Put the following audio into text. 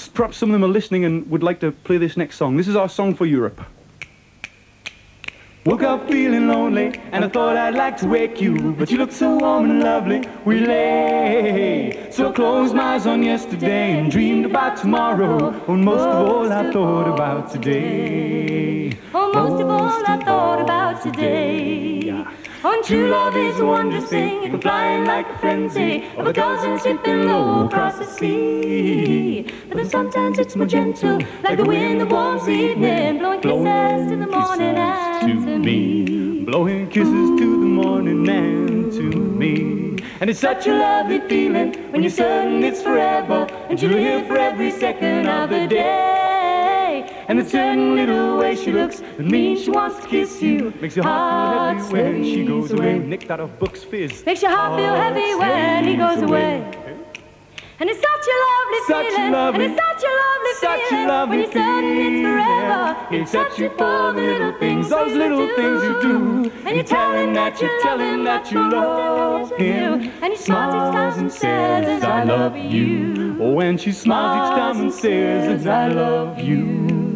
perhaps some of them are listening and would like to play this next song. This is our song for Europe. Woke up feeling lonely, and I thought I'd like to wake you, but you look so warm and lovely. We lay, so I closed my eyes on yesterday and dreamed about tomorrow. Oh, most of all I thought about today. Oh, most of all I thought about today. Oh, true love is a wondrous thing. It can fly in like a frenzy of a dozen slipping low across the sea. But then sometimes it's more gentle, like the wind that warms the evening, blowing kisses to the morning and to me. Blowing kisses to the morning and to me. And it's such a lovely feeling when you're certain it's forever, and you'll live for every second of the day. And the certain little way she looks, that means she wants to kiss you. Makes your heart feel heavy when she goes away. Nicked out of Buck's fizz. Makes your heart feel heavy when he goes away. And it's such a lovely feeling, and it's such a lovely feeling when you're certain it's forever. It's such a for the little things, those little things you do. And you tell him that you love him. And he smiles each time and says, I love you. Oh, and she smiles each time and says, I love you.